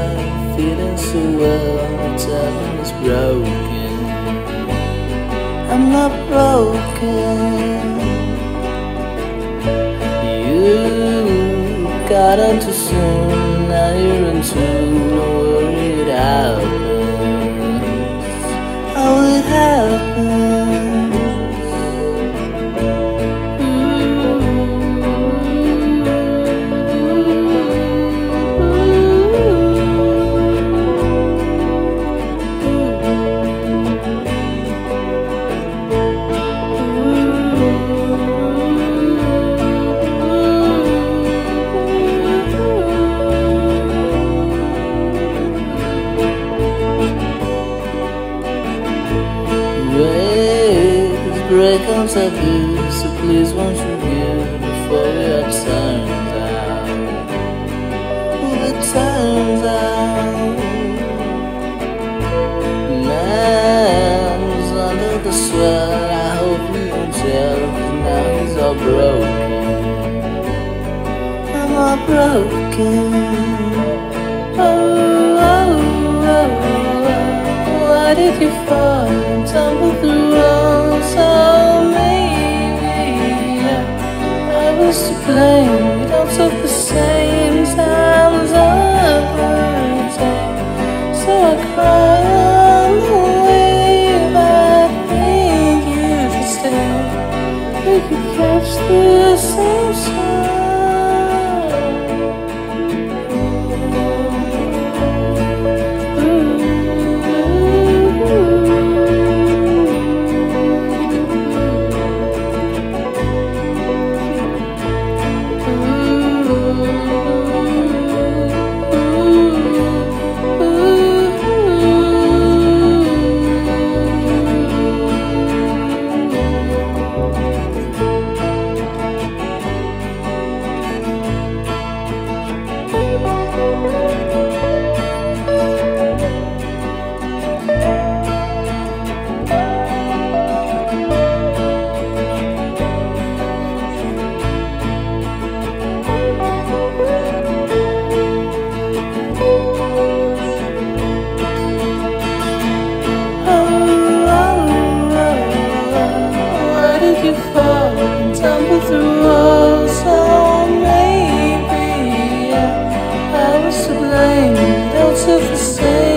love, feeling so well, tell me it's broken. I'm not broken. You got on too soon, now you're in tune. Don't worry, it happens. Oh, it happens. Breakups are good, so please won't you give before it turns out. Well, it turns out man's under the sweat. I hope you can tell, 'cause now he's all broken. I'm all broken. Oh, oh, oh, oh. Why did you fall and tumble through walls? To blame, we don't took the same times of so I cry on the wave. I think you should stay. We could catch the same sun. You fall and tumble through walls, so maybe I was to blame. Don't took the same.